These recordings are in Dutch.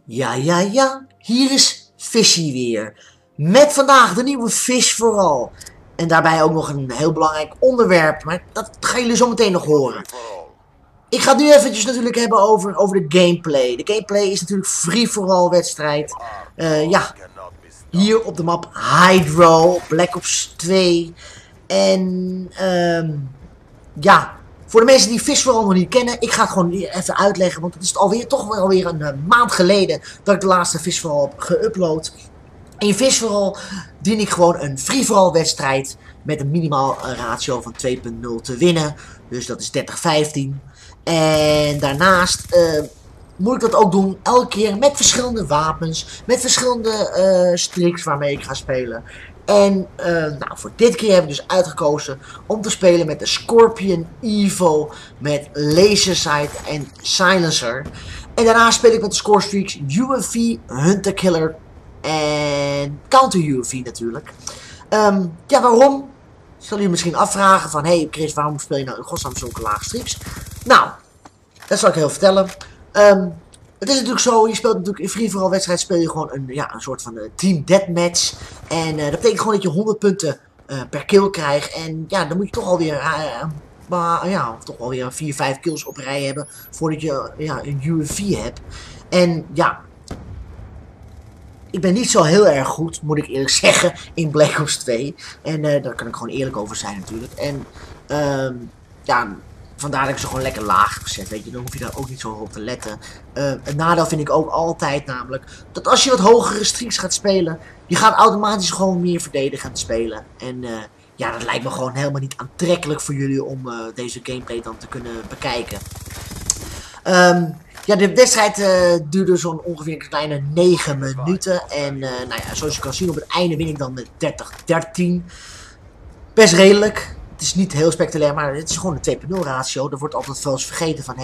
Ja, hier is Fishy weer. Met vandaag de nieuwe Fish vooral. En daarbij ook nog een heel belangrijk onderwerp, maar dat gaan jullie zo meteen nog horen. Ik ga het nu eventjes natuurlijk hebben over de gameplay. De gameplay is natuurlijk free-for-all wedstrijd. Hier op de map Hydro, Black Ops 2. En voor de mensen die Fish vooral nog niet kennen, ik ga het gewoon even uitleggen, want het is toch wel alweer een maand geleden dat ik de laatste Fish vooral heb geüpload. In Fish vooral dien ik gewoon een free-for-all wedstrijd met een minimaal ratio van 2.0 te winnen. Dus dat is 30-15. En daarnaast moet ik dat ook doen elke keer met verschillende wapens, met verschillende streaks waarmee ik ga spelen. En voor dit keer heb ik dus uitgekozen om te spelen met de Scorpion Evo met Laser Sight en Silencer. En daarna speel ik met de score streaks UMV, Hunter Killer en Counter UMV natuurlijk. Waarom? Zullen je misschien afvragen van, hey Chris, waarom speel je nou in godsnaam zulke lage streaks? Nou, dat zal ik heel vertellen. Het is natuurlijk zo, je speelt natuurlijk in free-for-all wedstrijd speel je gewoon een soort van team deathmatch. En dat betekent gewoon dat je 100 punten per kill krijgt. En ja, dan moet je toch alweer toch alweer 4-5 kills op rij hebben voordat je een UMV hebt. En ja, ik ben niet zo heel erg goed, moet ik eerlijk zeggen, in Black Ops 2. En daar kan ik gewoon eerlijk over zijn natuurlijk. En vandaar dat ik ze gewoon lekker laag heb gezet, weet je. Dan hoef je daar ook niet zo op te letten. Een nadeel vind ik ook altijd namelijk, dat als je wat hogere streaks gaat spelen, je gaat automatisch gewoon meer verdedigend spelen. En dat lijkt me gewoon helemaal niet aantrekkelijk voor jullie om deze gameplay dan te kunnen bekijken. De wedstrijd duurde zo'n ongeveer een kleine 9 minuten. En zoals je kan zien op het einde win ik dan met 30-13. Best redelijk. Het is niet heel spectaculair, maar het is gewoon een 2.0 ratio. Er wordt altijd wel eens vergeten van,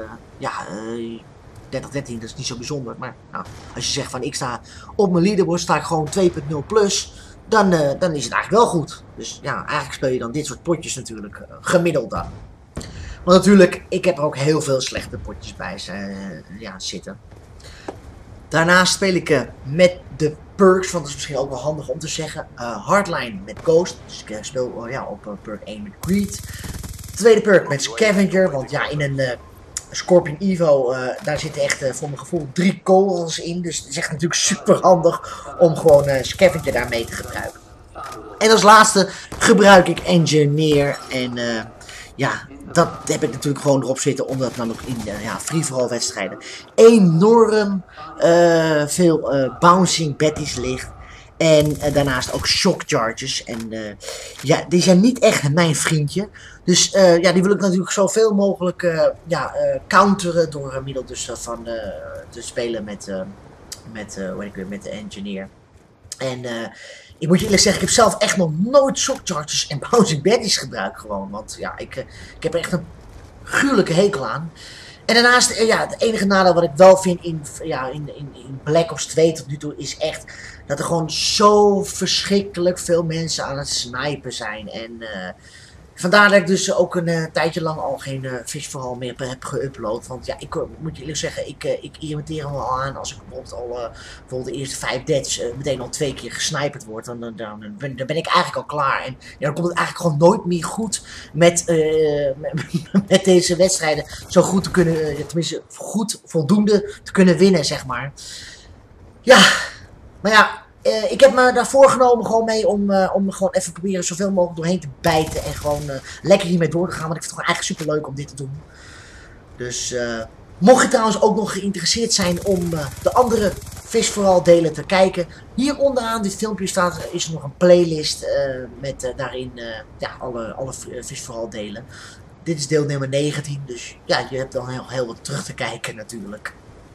30-13, dat is niet zo bijzonder. Maar als je zegt van, ik sta op mijn leaderboard, sta ik gewoon 2.0 plus, dan is het eigenlijk wel goed. Dus ja, eigenlijk speel je dan dit soort potjes natuurlijk gemiddeld dan. Want natuurlijk, ik heb er ook heel veel slechte potjes bij zitten. Daarnaast speel ik met de perks, want dat is misschien ook wel handig om te zeggen. Hardline met Ghost, dus ik speel op perk 1 met Greed. Tweede perk met Scavenger, want ja, in een Scorpion Evo, daar zitten echt voor mijn gevoel 3 kogels in. Dus het is echt natuurlijk super handig om gewoon Scavenger daarmee te gebruiken. En als laatste gebruik ik Engineer en dat heb ik natuurlijk gewoon erop zitten, omdat dan ook in free-for-all wedstrijden enorm veel bouncing baddies ligt. En daarnaast ook shock charges. En die zijn niet echt mijn vriendje. Dus die wil ik natuurlijk zoveel mogelijk counteren door middel dus van te spelen met de Engineer. En ik moet je eerlijk zeggen, ik heb zelf echt nog nooit shock charges en bouncing baddies gebruikt gewoon. Want ja, ik heb er echt een gruwelijke hekel aan. En daarnaast, het enige nadeel wat ik wel vind in Black Ops 2 tot nu toe is echt dat er gewoon zo verschrikkelijk veel mensen aan het snipen zijn. En vandaar dat ik dus ook een tijdje lang al geen Fish vooral meer heb geüpload. Want ja, ik moet je eerlijk zeggen, ik irriteer hem al aan als ik bijvoorbeeld de eerste 5 deaths meteen al 2 keer gesniperd word. Dan ben ik eigenlijk al klaar. En dan komt het eigenlijk gewoon nooit meer goed met deze wedstrijden zo goed te kunnen, tenminste goed voldoende te kunnen winnen, zeg maar. Ja, maar ja. Ik heb me daar voorgenomen gewoon mee om gewoon even proberen zoveel mogelijk doorheen te bijten. En gewoon lekker hiermee door te gaan. Want ik vind het gewoon eigenlijk super leuk om dit te doen. Dus mocht je trouwens ook nog geïnteresseerd zijn om de andere Fish vooral delen te kijken. Hier onderaan dit filmpje is er nog een playlist met daarin alle Fish vooral delen. Dit is deel nummer 19. Dus ja, je hebt dan heel wat terug te kijken natuurlijk.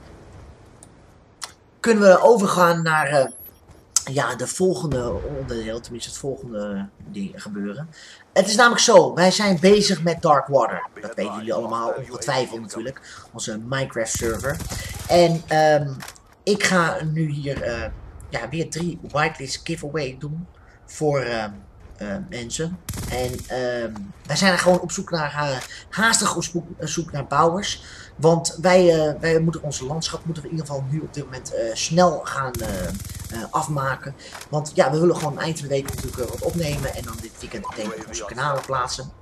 Kunnen we overgaan naar de volgende onderdeel, tenminste het volgende die gebeuren. Het is namelijk zo, wij zijn bezig met Dark Water. Dat weten jullie allemaal, ongetwijfeld natuurlijk. Onze Minecraft server. En ik ga nu hier weer 3 whitelist giveaway doen. Voor mensen. En wij zijn er gewoon op zoek naar, haastig op zoek naar bouwers. Want wij moeten onze landschap in ieder geval nu op dit moment snel gaan afmaken. Want ja, we willen gewoon eind van de week natuurlijk wat opnemen. En dan dit weekend meteen op onze kanalen plaatsen.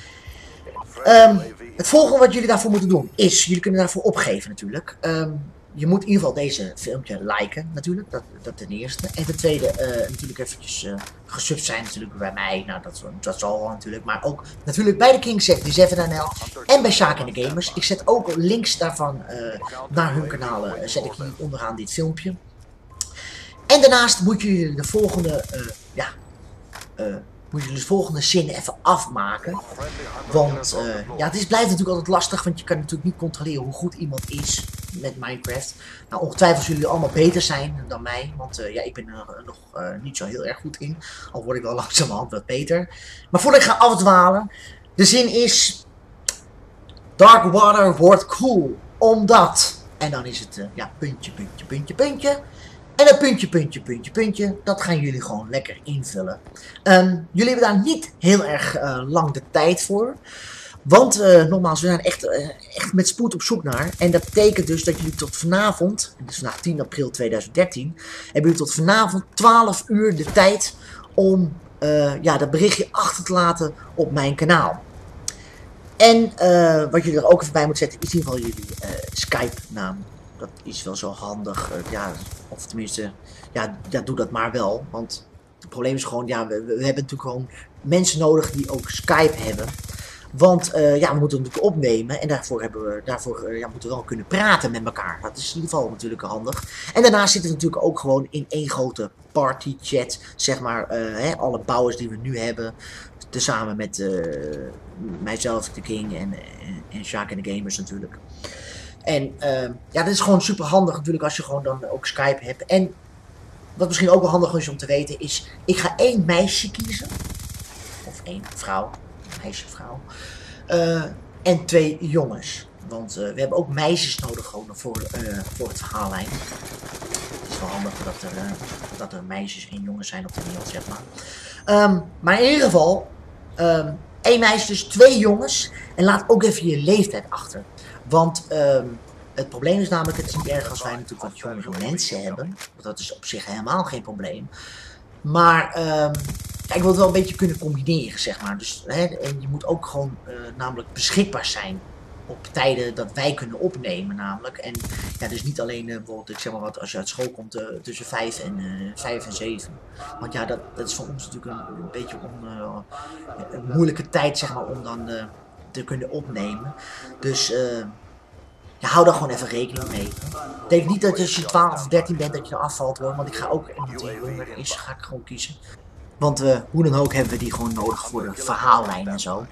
Het volgende wat jullie daarvoor moeten doen is, jullie kunnen daarvoor opgeven natuurlijk. Je moet in ieder geval deze filmpje liken natuurlijk, dat ten eerste. En ten tweede natuurlijk eventjes gesubt zijn natuurlijk bij mij, nou dat zal wel natuurlijk. Maar ook natuurlijk bij de King77NL en bij Sjaak en de Gamers. Ik zet ook links daarvan naar hun kanalen, zet ik hier onderaan dit filmpje. En daarnaast moet je de volgende, moet je de volgende zin even afmaken. Want ja, blijft natuurlijk altijd lastig, want je kan natuurlijk niet controleren hoe goed iemand is met Minecraft. Nou, ongetwijfeld zullen jullie allemaal beter zijn dan mij, want ja, ik ben er nog niet zo heel erg goed in. Al word ik wel langzamerhand wat beter. Maar voordat ik ga afdwalen, de zin is: Dark water wordt cool, omdat. En dan is het, ja, puntje, puntje, puntje, puntje. En dat puntje, puntje, puntje, puntje, dat gaan jullie gewoon lekker invullen. Jullie hebben daar niet heel erg lang de tijd voor. Want nogmaals, we zijn echt met spoed op zoek naar. En dat betekent dus dat jullie tot vanavond, het is vandaag 10 april 2013, hebben jullie tot vanavond 12 uur de tijd om ja, dat berichtje achter te laten op mijn kanaal. En wat jullie er ook even bij moeten zetten, is in ieder geval jullie Skype naam. Dat is wel zo handig, ja, of tenminste, ja, doe dat maar wel. Want het probleem is gewoon, ja, we hebben natuurlijk gewoon mensen nodig die ook Skype hebben. Want ja, we moeten het natuurlijk opnemen en daarvoor ja, moeten we wel kunnen praten met elkaar. Dat is in ieder geval natuurlijk handig. En daarnaast zitten we natuurlijk ook gewoon in één grote party chat, zeg maar, alle bouwers die we nu hebben. Tezamen met mijzelf, de King en Sjaak en de Gamers natuurlijk. En ja, dat is gewoon super handig natuurlijk als je gewoon dan ook Skype hebt. En wat misschien ook wel handig is om te weten is, ik ga 1 meisje kiezen. Of 1 vrouw, meisje, vrouw. En 2 jongens. Want we hebben ook meisjes nodig gewoon voor het verhaallijn. Het is wel handig dat er meisjes en jongens zijn op de wereld, zeg maar. Maar in ieder geval, 1 meisje, dus 2 jongens. En laat ook even je leeftijd achter. Want het probleem is namelijk, het is niet erg als wij natuurlijk wat jongere mensen hebben. Want dat is op zich helemaal geen probleem. Maar ik wil het wel een beetje kunnen combineren, zeg maar. Dus, en je moet ook gewoon namelijk beschikbaar zijn op tijden dat wij kunnen opnemen namelijk. En ja, dus niet alleen bijvoorbeeld, ik zeg maar wat, als je uit school komt tussen 5 en 7. Want ja, dat is voor ons natuurlijk een beetje een moeilijke tijd, zeg maar, om dan te kunnen opnemen. Dus ja, hou daar gewoon even rekening mee. Denk niet dat als je 12 of 13 bent dat je er afvalt hoor, want ik ga ook iemand die jonger is, ga ik gewoon kiezen. Want hoe dan ook hebben we die gewoon nodig voor de verhaallijn en zo.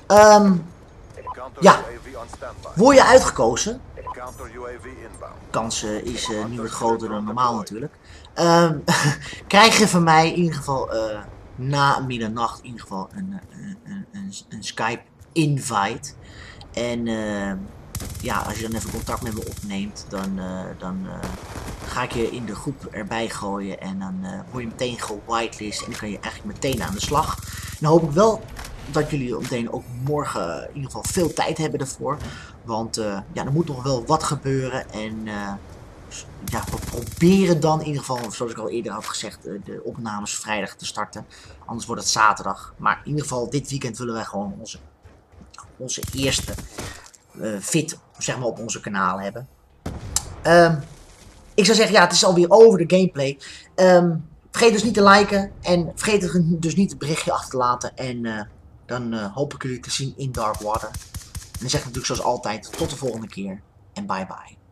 Ja, word je uitgekozen? Kans is nu wat groter dan normaal natuurlijk. Krijg je van mij in ieder geval na middernacht in ieder geval een Skype invite. En ja, als je dan even contact met me opneemt, dan ga ik je in de groep erbij gooien en dan word je meteen gewitelist en dan kan je eigenlijk meteen aan de slag. En dan hoop ik wel dat jullie meteen ook morgen in ieder geval veel tijd hebben ervoor. Want ja, er moet nog wel wat gebeuren en ja, we proberen dan in ieder geval, zoals ik al eerder had gezegd, de opnames vrijdag te starten. Anders wordt het zaterdag. Maar in ieder geval dit weekend willen wij gewoon onze eerste fit, zeg maar, op onze kanaal hebben. Ik zou zeggen, ja, het is alweer over de gameplay. Vergeet dus niet te liken en vergeet dus niet het berichtje achter te laten. En dan hoop ik jullie te zien in Dark Water. En dan zeg ik natuurlijk zoals altijd, tot de volgende keer en bye bye.